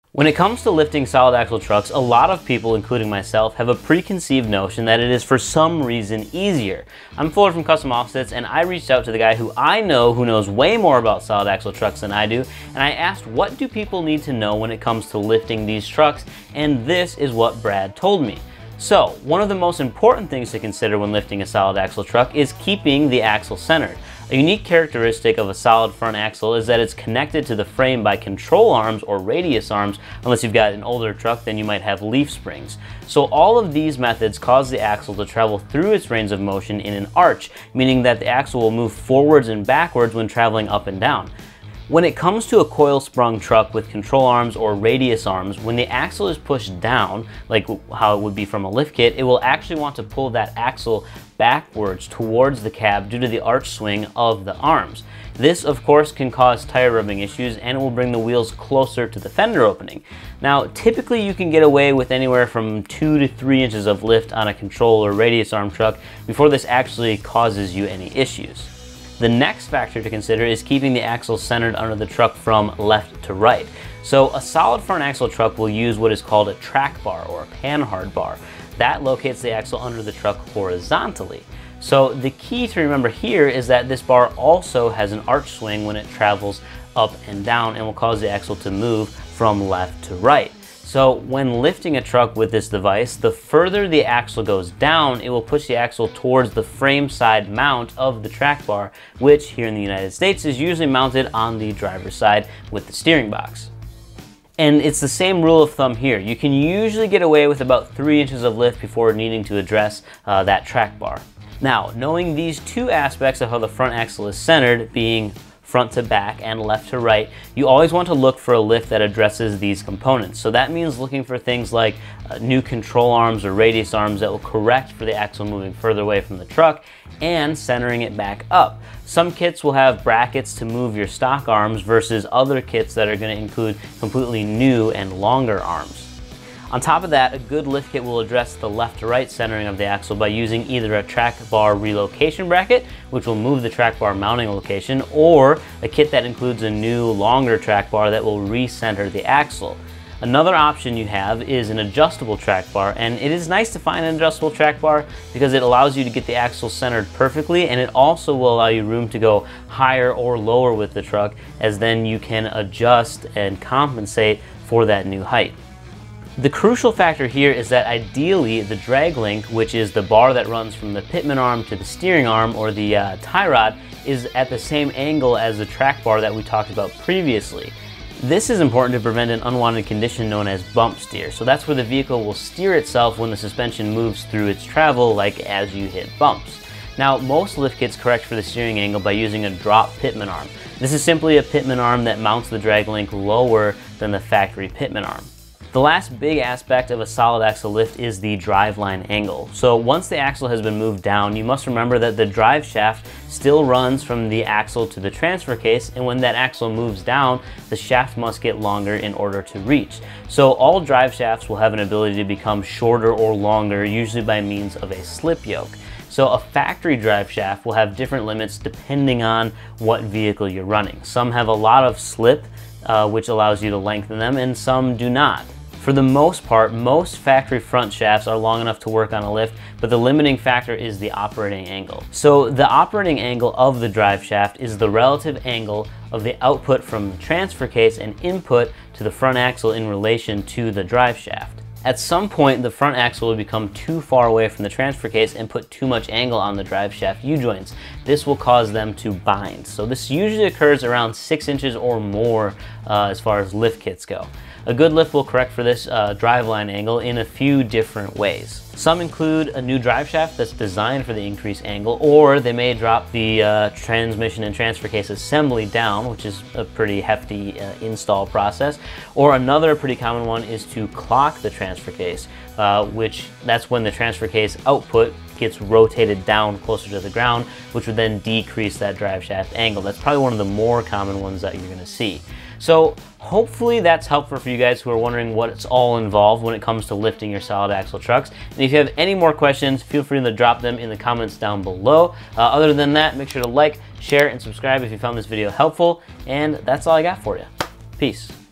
When it comes to lifting solid axle trucks, a lot of people, including myself, have a preconceived notion that it is for some reason easier. I'm Fuller from Custom Offsets, and I reached out to the guy who I know who knows way more about solid axle trucks than I do, and I asked what do people need to know when it comes to lifting these trucks, and this is what Brad told me. So, one of the most important things to consider when lifting a solid axle truck is keeping the axle centered. A unique characteristic of a solid front axle is that it's connected to the frame by control arms or radius arms. Unless you've got an older truck, then you might have leaf springs. So all of these methods cause the axle to travel through its range of motion in an arch, meaning that the axle will move forwards and backwards when traveling up and down. When it comes to a coil-sprung truck with control arms or radius arms, when the axle is pushed down, like how it would be from a lift kit, it will actually want to pull that axle backwards towards the cab due to the arch swing of the arms. This, of course, can cause tire rubbing issues, and it will bring the wheels closer to the fender opening. Now, typically you can get away with anywhere from 2 to 3 inches of lift on a control or radius arm truck before this actually causes you any issues. The next factor to consider is keeping the axle centered under the truck from left to right. So a solid front axle truck will use what is called a track bar or a panhard bar. That locates the axle under the truck horizontally. So the key to remember here is that this bar also has an arch swing when it travels up and down and will cause the axle to move from left to right. So when lifting a truck with this device, the further the axle goes down, it will push the axle towards the frame side mount of the track bar, which here in the United States is usually mounted on the driver's side with the steering box. And it's the same rule of thumb here. You can usually get away with about 3 inches of lift before needing to address that track bar. Now, knowing these two aspects of how the front axle is centered, being front to back and left to right, you always want to look for a lift that addresses these components. So that means looking for things like new control arms or radius arms that will correct for the axle moving further away from the truck and centering it back up. Some kits will have brackets to move your stock arms versus other kits that are going to include completely new and longer arms. On top of that, a good lift kit will address the left to right centering of the axle by using either a track bar relocation bracket, which will move the track bar mounting location, or a kit that includes a new longer track bar that will recenter the axle. Another option you have is an adjustable track bar, and it is nice to find an adjustable track bar because it allows you to get the axle centered perfectly, and it also will allow you room to go higher or lower with the truck, as then you can adjust and compensate for that new height. The crucial factor here is that ideally the drag link, which is the bar that runs from the pitman arm to the steering arm or the tie rod, is at the same angle as the track bar that we talked about previously. This is important to prevent an unwanted condition known as bump steer. So that's where the vehicle will steer itself when the suspension moves through its travel, like as you hit bumps. Now, most lift kits correct for the steering angle by using a drop pitman arm. This is simply a pitman arm that mounts the drag link lower than the factory pitman arm. The last big aspect of a solid axle lift is the driveline angle. So once the axle has been moved down, you must remember that the drive shaft still runs from the axle to the transfer case, and when that axle moves down, the shaft must get longer in order to reach. So all drive shafts will have an ability to become shorter or longer, usually by means of a slip yoke. So a factory drive shaft will have different limits depending on what vehicle you're running. Some have a lot of slip, which allows you to lengthen them, and some do not. For the most part, most factory front shafts are long enough to work on a lift, but the limiting factor is the operating angle. So the operating angle of the drive shaft is the relative angle of the output from the transfer case and input to the front axle in relation to the drive shaft. At some point, the front axle will become too far away from the transfer case and put too much angle on the drive shaft U-joints. This will cause them to bind. So this usually occurs around 6 inches or more as far as lift kits go. A good lift will correct for this driveline angle in a few different ways. Some include a new drive shaft that's designed for the increased angle, or they may drop the transmission and transfer case assembly down, which is a pretty hefty install process. Or another pretty common one is to clock the transfer case, which that's when the transfer case output gets rotated down closer to the ground, which would then decrease that drive shaft angle. That's probably one of the more common ones that you're going to see. So hopefully that's helpful for you guys who are wondering what's all involved when it comes to lifting your solid axle trucks. And if you have any more questions, feel free to drop them in the comments down below. Other than that, make sure to like, share, and subscribe if you found this video helpful. And that's all I got for you. Peace.